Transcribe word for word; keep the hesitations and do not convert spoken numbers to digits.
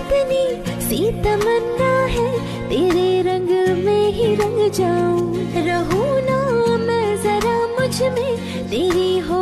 इतनी सी तमन्ना है, तेरे रंग में ही रंग जाऊं। रहूं ना मैं जरा मुझ में, तेरी हो